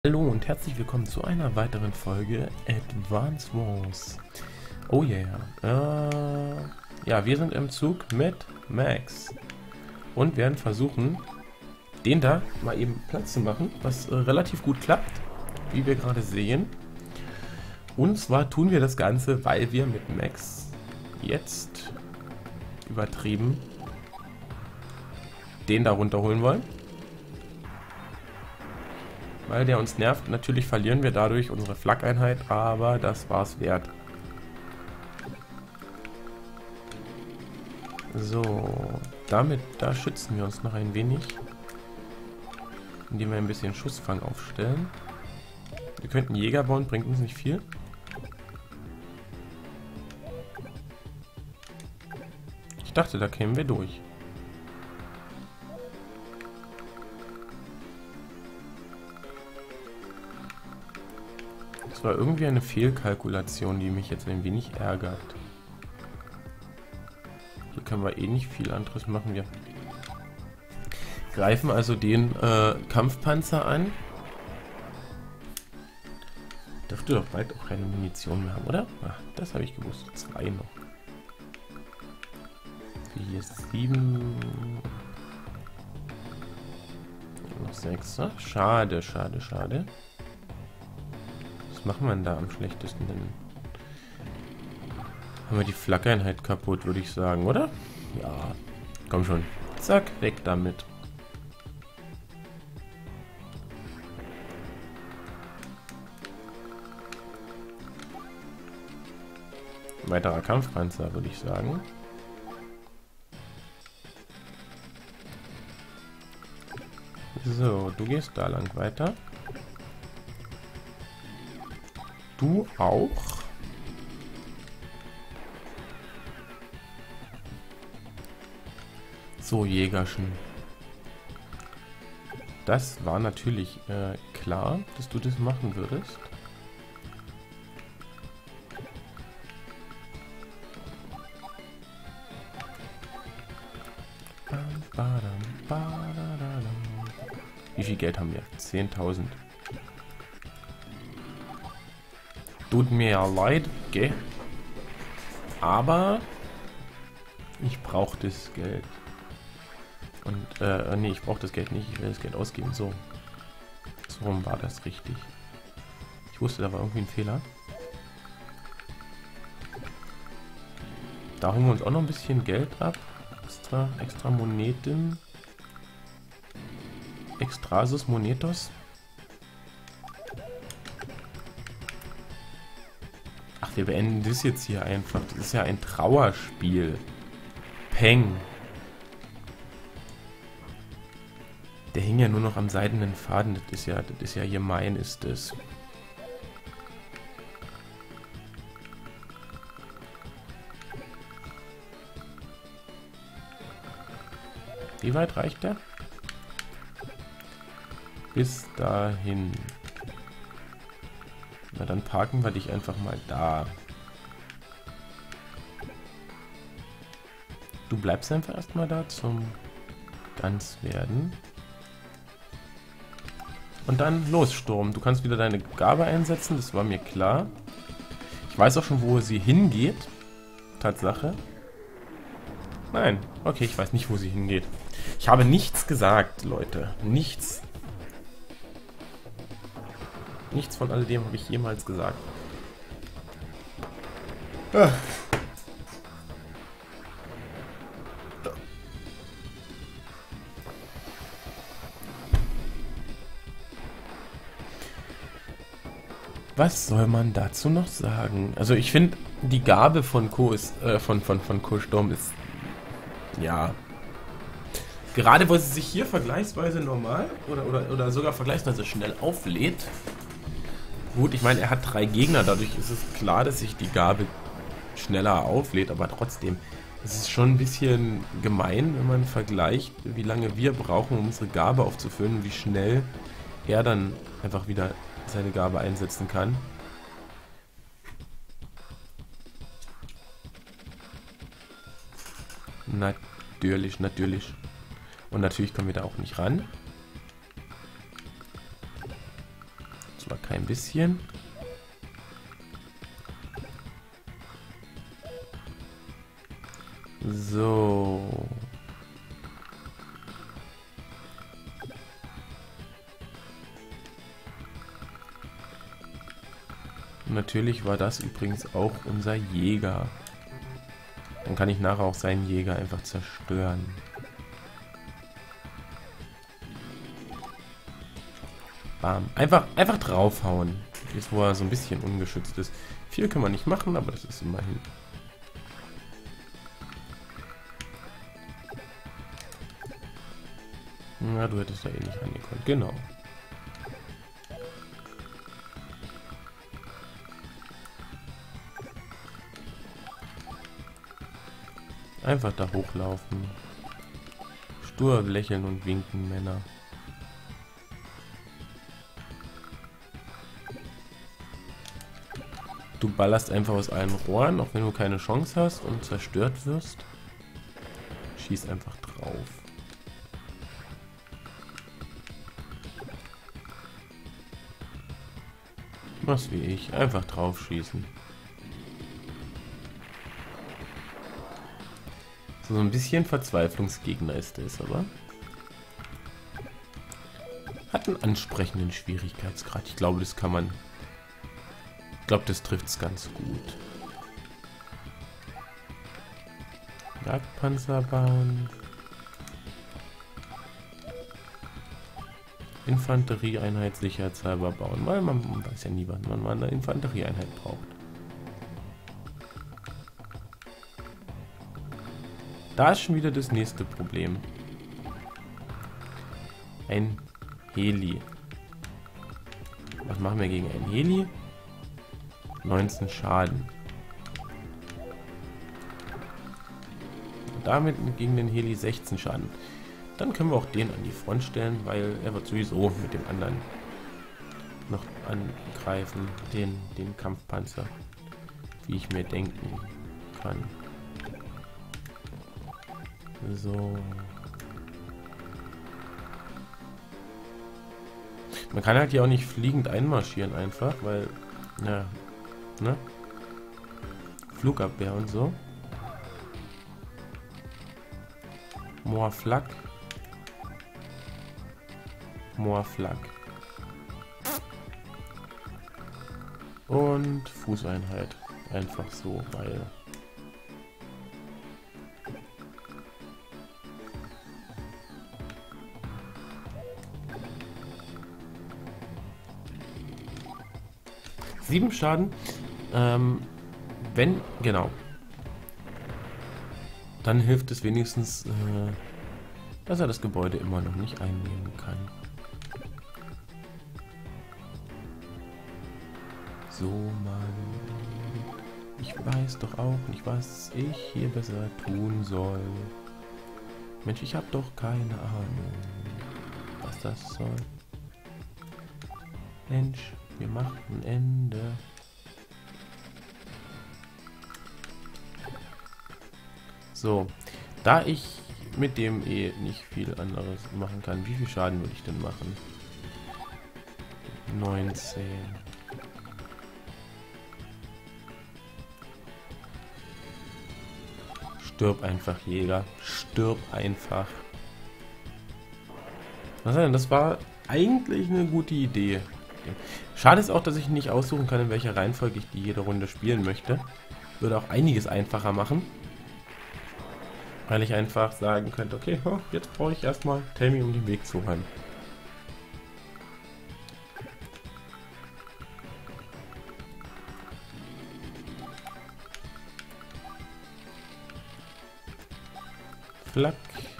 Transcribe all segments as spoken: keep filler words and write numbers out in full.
Hallo und herzlich willkommen zu einer weiteren Folge Advance Wars. Oh yeah. Äh, ja, wir sind im Zug mit Max und werden versuchen, den da mal eben Platz zu machen, was äh, relativ gut klappt, wie wir gerade sehen. Und zwar tun wir das Ganze, weil wir mit Max jetzt übertrieben den da runterholen wollen. Weil der uns nervt. Natürlich verlieren wir dadurch unsere Flak-Einheit, aber das war's wert. So, damit, da schützen wir uns noch ein wenig, indem wir ein bisschen Schussfang aufstellen. Wir könnten Jäger bauen, bringt uns nicht viel. Ich dachte, da kämen wir durch. Das war irgendwie eine Fehlkalkulation, die mich jetzt ein wenig ärgert. Hier können wir eh nicht viel anderes machen. Wir greifen also den äh, Kampfpanzer an. Dürfte doch bald auch keine Munition mehr haben, oder? Ach, das habe ich gewusst. Zwei noch. Hier ist sieben. Noch sechs. Ach, schade, schade, schade. Was machen wir denn da am schlechtesten denn? Haben wir die Flak-Einheit kaputt, würde ich sagen, oder? Ja, komm schon. Zack, weg damit. Weiterer Kampfpanzer, würde ich sagen. So, du gehst da lang weiter. Du auch. So, Jägerchen. Das war natürlich äh, klar, dass du das machen würdest. Wie viel Geld haben wir? zehntausend. Tut mir ja leid, gell? Aber ich brauche das Geld. Und, äh, nee, ich brauche das Geld nicht. Ich will das Geld ausgeben. So. So rum war das richtig. Ich wusste, da war irgendwie ein Fehler. Da holen wir uns auch noch ein bisschen Geld ab. Extra, extra Moneten. Extrasus Monetos. Ach, wir beenden das jetzt hier einfach. Das ist ja ein Trauerspiel. Peng. Der hing ja nur noch am seidenen Faden. Das ist ja, das ist ja gemein, ist das. Wie weit reicht der? Bis dahin. Na, dann parken wir dich einfach mal da. Du bleibst einfach erstmal da zum Ganzwerden. Und dann los, Sturm. Du kannst wieder deine Gabe einsetzen, das war mir klar. Ich weiß auch schon, wo sie hingeht. Tatsache. Nein, okay, ich weiß nicht, wo sie hingeht. Ich habe nichts gesagt, Leute. Nichts. Nichts von alledem habe ich jemals gesagt. Ah. Was soll man dazu noch sagen? Also ich finde, die Gabe von Co ist, äh, von, von, von Co-Sturm ist, ja, gerade wo sie sich hier vergleichsweise normal oder, oder, oder sogar vergleichsweise schnell auflädt. Gut, ich meine, er hat drei Gegner, dadurch ist es klar, dass sich die Gabe schneller auflädt, aber trotzdem, es ist schon ein bisschen gemein, wenn man vergleicht, wie lange wir brauchen, um unsere Gabe aufzufüllen und wie schnell er dann einfach wieder seine Gabe einsetzen kann. Natürlich, natürlich. Und natürlich kommen wir da auch nicht ran. zwar kein bisschen. So. Natürlich war das übrigens auch unser Jäger. Dann kann ich nachher auch seinen Jäger einfach zerstören. Bam. Einfach, einfach draufhauen. Jetzt, wo er so ein bisschen ungeschützt ist. Viel können wir nicht machen, aber das ist immerhin. Na, du hättest da eh nicht rangekommen. Genau. Einfach da hochlaufen. Stur lächeln und winken, Männer. Du ballerst einfach aus allen Rohren, auch wenn du keine Chance hast und zerstört wirst. Schieß einfach drauf. Mach's wie ich, einfach drauf schießen. So ein bisschen Verzweiflungsgegner ist es, aber hat einen ansprechenden Schwierigkeitsgrad. Ich glaube, das kann man. Ich glaube, das trifft es ganz gut. Jagdpanzer bauen. Infanterieeinheit sicherheitshalber bauen, weil man weiß ja nie, wann man mal eine Infanterieeinheit braucht. Da ist schon wieder das nächste Problem. Ein Heli. Was machen wir gegen ein Heli? neunzehn Schaden. Und damit gegen den Heli sechzehn Schaden. Dann können wir auch den an die Front stellen, weil er wird sowieso mit dem anderen noch angreifen. Den, den Kampfpanzer. Wie ich mir denken kann. So. Man kann halt hier auch nicht fliegend einmarschieren einfach, weil, ja, ne? Flugabwehr und so. More Flak. More Flak. Und Fußeinheit. Einfach so, weil... Sieben Schaden. Ähm, wenn, genau. Dann hilft es wenigstens, äh, dass er das Gebäude immer noch nicht einnehmen kann. So, Mann. Ich weiß doch auch nicht, was ich hier besser tun soll. Mensch, ich habe doch keine Ahnung, was das soll. Mensch, wir machen ein Ende. So, da ich mit dem eh nicht viel anderes machen kann, wie viel Schaden würde ich denn machen? neunzehn. Stirb einfach, Jäger. Stirb einfach. Was denn? Das war eigentlich eine gute Idee. Schade ist auch, dass ich nicht aussuchen kann, in welcher Reihenfolge ich die jede Runde spielen möchte. Würde auch einiges einfacher machen. Weil ich einfach sagen könnte, okay, jetzt brauche ich erstmal Tammy, um den Weg zu räumen. Flack.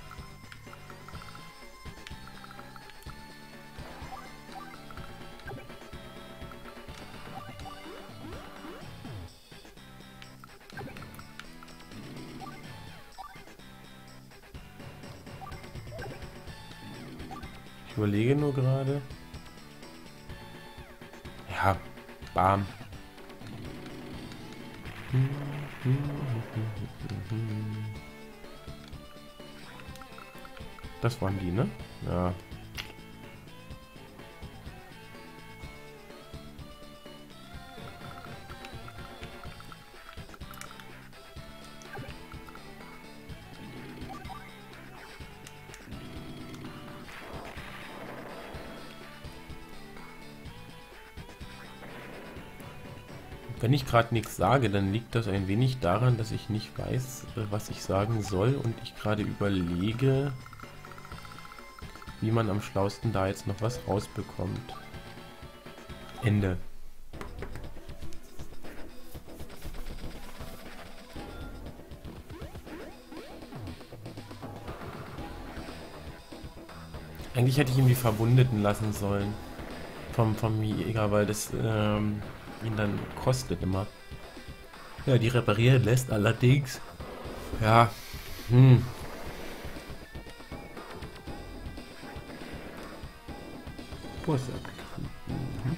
Ich überlege nur gerade. Ja, bam. Das waren die, ne? Ja. Wenn ich gerade nichts sage, dann liegt das ein wenig daran, dass ich nicht weiß, was ich sagen soll und ich gerade überlege, wie man am schlausten da jetzt noch was rausbekommt. Ende. Eigentlich hätte ich ihm die Verwundeten lassen sollen. Vom, vom Jäger, weil das ähm, ihn dann kostet immer. Ja, die reparieren lässt allerdings. Ja. Hm. Busse. Mhm.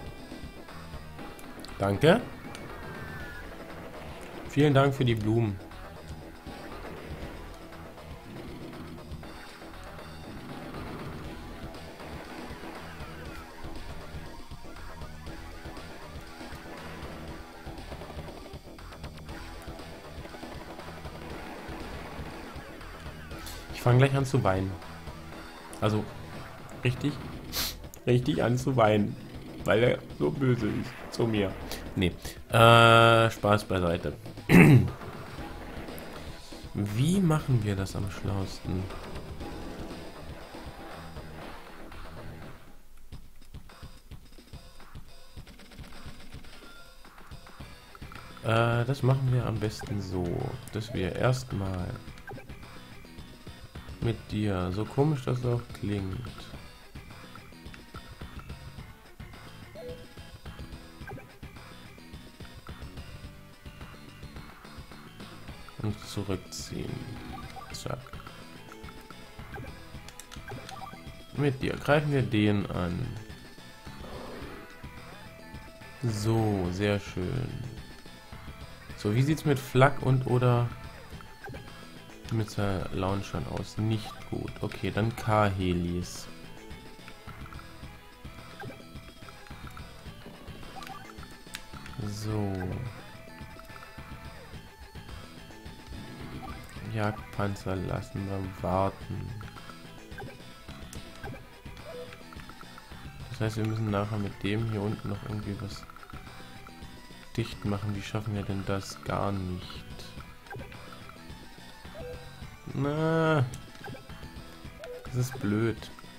Danke. Vielen Dank für die Blumen. Ich fange gleich an zu weinen. Also, richtig, richtig an zu weinen. Weil er so böse ist zu mir. Nee, äh, Spaß beiseite. Wie machen wir das am schlausten? Äh, das machen wir am besten so, dass wir erstmal mit dir, so komisch das auch klingt, uns zurückziehen. Zack. Mit dir greifen wir den an. So, sehr schön. So, wie sieht's mit Flak und oder mit der Launchern aus? Nicht gut. Okay, dann K-Helis. So. Jagdpanzer lassen wir warten. Das heißt, wir müssen nachher mit dem hier unten noch irgendwie was dicht machen. Wie schaffen wir denn das? Gar nicht. Na, das ist blöd.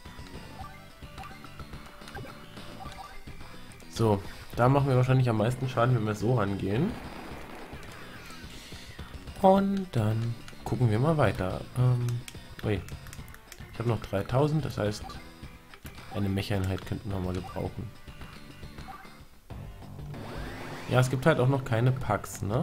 So, da machen wir wahrscheinlich am meisten Schaden, wenn wir so rangehen. Und dann gucken wir mal weiter. Ähm, ui. Ich habe noch dreitausend, das heißt, eine Mech-Einheit könnten wir mal gebrauchen. Ja, es gibt halt auch noch keine Packs, ne?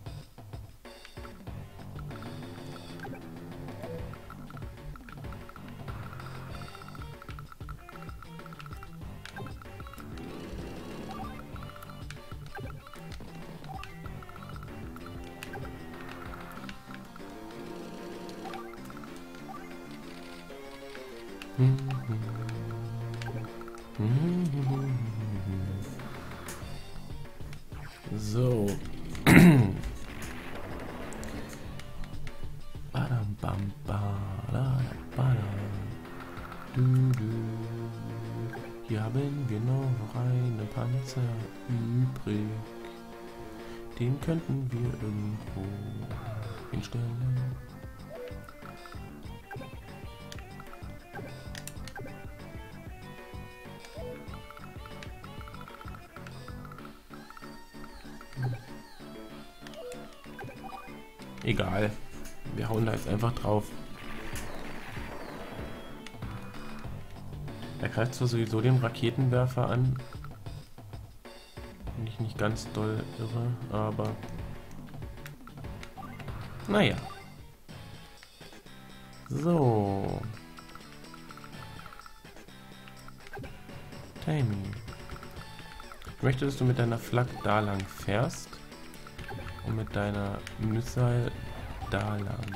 So. Badam, bam, badam, badam. Du, du. Hier haben wir noch einen Panzer übrig. Den könnten wir irgendwo hinstellen. Egal. Wir hauen da jetzt einfach drauf. Er greift zwar sowieso den Raketenwerfer an. Bin ich nicht ganz doll irre, aber... Naja. So. Tammy. Ich möchte, dass du mit deiner Flak da lang fährst. Und mit deiner Missile da lang.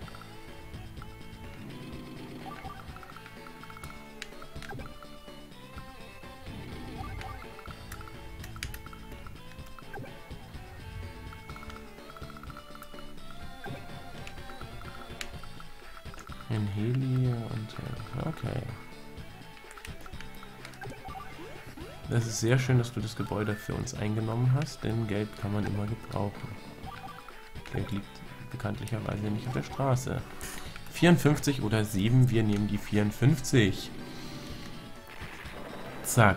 Ein Heli und... Okay. Es ist sehr schön, dass du das Gebäude für uns eingenommen hast, denn Geld kann man immer gebrauchen. Geld liegt bekanntlicherweise nicht auf der Straße. vierundfünfzig oder sieben, wir nehmen die vierundfünfzig. Zack.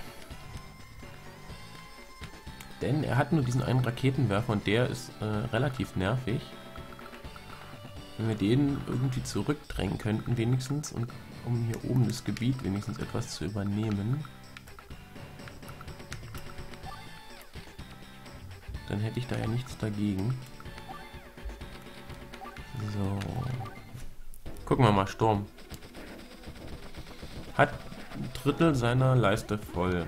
Denn er hat nur diesen einen Raketenwerfer und der ist äh, relativ nervig. Wenn wir den irgendwie zurückdrängen könnten wenigstens, und um hier oben das Gebiet wenigstens etwas zu übernehmen, dann hätte ich da ja nichts dagegen. So. Gucken wir mal, Sturm. Hat ein Drittel seiner Leiste voll.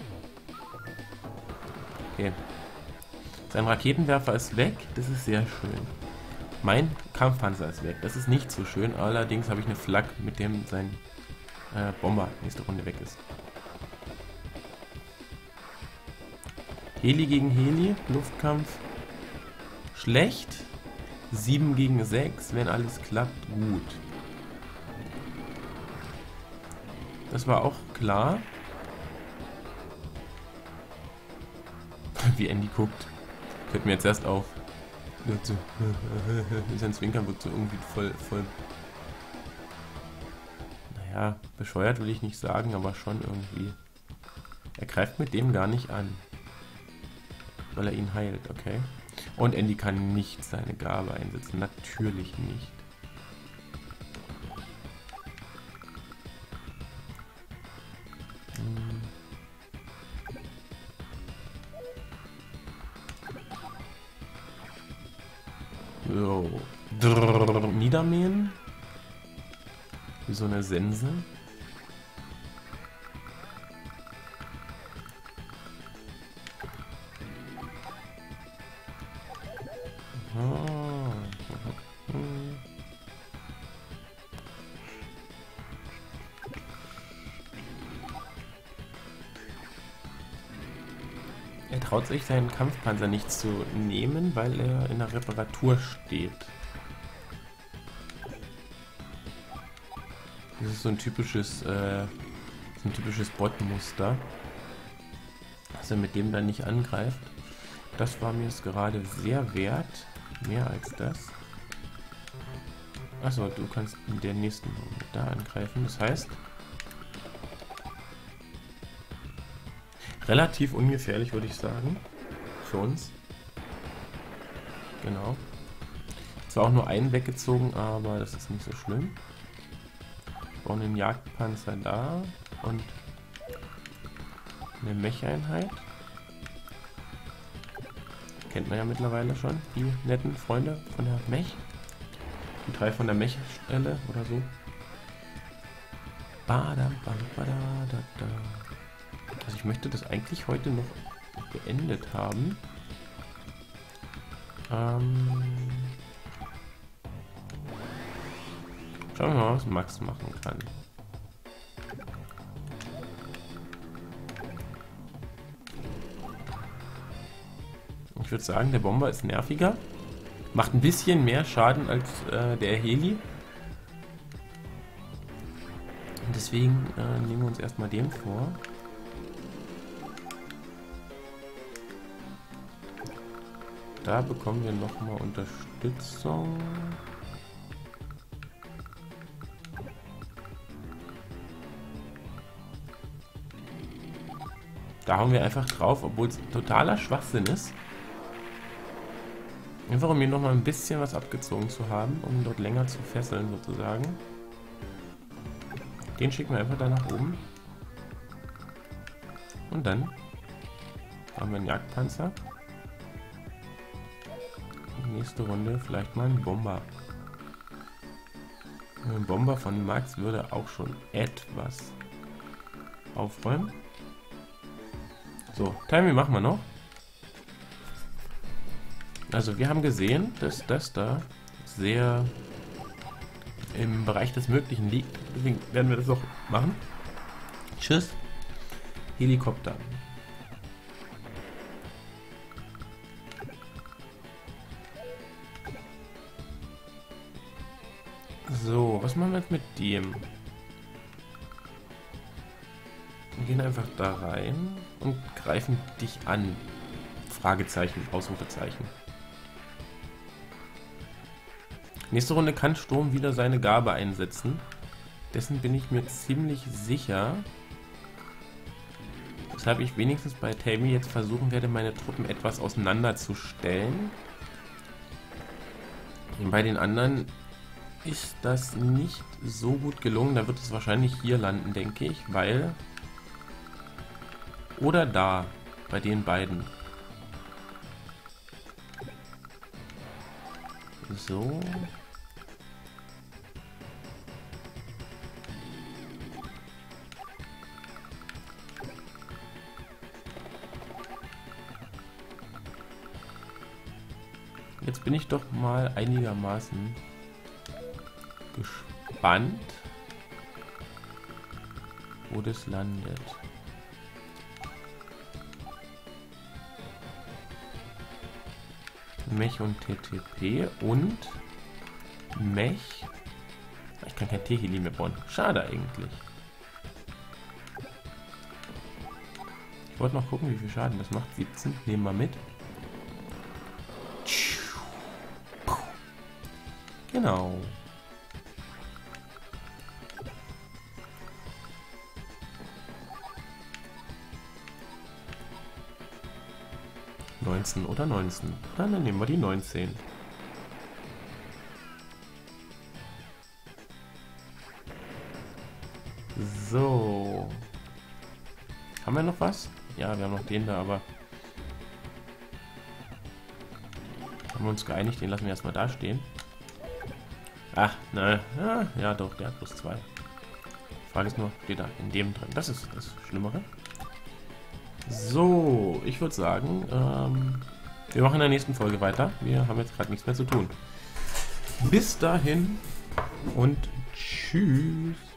Okay. Sein Raketenwerfer ist weg, das ist sehr schön. Mein Kampfpanzer ist weg, das ist nicht so schön, allerdings habe ich eine Flak, mit dem sein äh, Bomber nächste Runde weg ist. Heli gegen Heli, Luftkampf. Schlecht. sieben gegen sechs, wenn alles klappt, gut. Das war auch klar. Wie Andy guckt. Fällt mir jetzt erst auf. Sein Zwinkern wird so irgendwie voll, voll... Naja, bescheuert will ich nicht sagen, aber schon irgendwie. Er greift mit dem gar nicht an. Weil er ihn heilt, okay. Und Andy kann nicht seine Gabe einsetzen. Natürlich nicht. Hm. So. Drrr, niedermähen. Wie so eine Sense. Er traut sich seinen Kampfpanzer nicht zu nehmen, weil er in der Reparatur steht. Das ist so ein typisches, äh, so ein typisches Bot-Muster, dass er mit dem dann nicht angreift. Das war mir jetzt gerade sehr wert, mehr als das. Achso, du kannst in der nächsten Runde da angreifen. Das heißt, relativ ungefährlich, würde ich sagen, für uns. Genau. Zwar auch nur einen weggezogen, aber das ist nicht so schlimm. Wir brauchen einen Jagdpanzer da und eine Mech-Einheit. Kennt man ja mittlerweile schon, die netten Freunde von der Mech. Die drei von der Mech-Stelle oder so. Badam, bam, bada, da, da. Also ich möchte das eigentlich heute noch beendet haben. Ähm Schauen wir mal, was Max machen kann. Ich würde sagen, der Bomber ist nerviger. Macht ein bisschen mehr Schaden als äh, der Heli. Und deswegen äh, nehmen wir uns erstmal den vor. Da bekommen wir nochmal Unterstützung. Da hauen wir einfach drauf, obwohl es totaler Schwachsinn ist. Einfach um hier nochmal ein bisschen was abgezogen zu haben, um dort länger zu fesseln sozusagen. Den schicken wir einfach da nach oben. Und dann haben wir einen Jagdpanzer. Und nächste Runde vielleicht mal einen Bomber. Ein Bomber von Max würde auch schon etwas aufräumen. So, Timing machen wir noch. Also wir haben gesehen, dass das da sehr im Bereich des Möglichen liegt. Deswegen werden wir das auch machen. Tschüss. Helikopter. So, was machen wir jetzt mit dem? gehen einfach da rein und greifen dich an. Fragezeichen, Ausrufezeichen. Nächste Runde kann Sturm wieder seine Gabe einsetzen. Dessen bin ich mir ziemlich sicher. Weshalb ich wenigstens bei Tammy jetzt versuchen werde, meine Truppen etwas auseinanderzustellen. Und bei den anderen ist das nicht so gut gelungen. Da wird es wahrscheinlich hier landen, denke ich, weil... Oder da, bei den beiden. So. Jetzt bin ich doch mal einigermaßen gespannt, wo das landet. Mech und T T P und Mech. Ich kann kein T-Heli mehr bauen. Schade eigentlich. Ich wollte noch gucken, wie viel Schaden das macht. siebzehn. Nehmen wir mit. Genau. neunzehn oder neunzehn. Dann, dann nehmen wir die neunzehn. So. Haben wir noch was? Ja, wir haben noch den da, aber... Haben wir uns geeinigt, den lassen wir erstmal da stehen. Ach, nein. Ja, ja, doch, der hat plus zwei. Frage ist nur, steht da in dem drin. Das ist das Schlimmere. So, ich würde sagen, ähm, wir machen in der nächsten Folge weiter. Wir haben jetzt gerade nichts mehr zu tun. Bis dahin und tschüss.